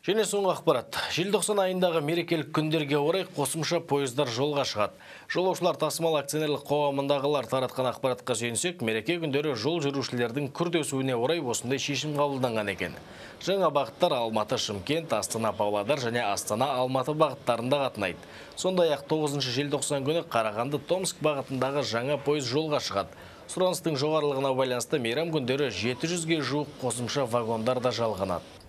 Және соңғы ақпарат. Желтоқсан айындағы мерекелік күндерге орай қосымша пойыздар жолға шығады. Жолаушылар тасымал акционерлік қоғамындағылар таратқан ақпаратқа сүйенсек, мереке күндері жол жүрушілердің күрт өсуіне орай осындай шешім қабылданған екен. Жаңа бағыттар Алматы-Шымкент, Астана-Павлодар және Астана-Алматы бағыттарында қатынайды. Сондай-ақ 9 желтоқсан күні Қарағанды-Томск бағытындағы жаңа пойыз жолға шығады. Сұраныстың жоғарылығына байланысты мейрам күндері 700-ге жуық қосымша вагондар да жалғанады.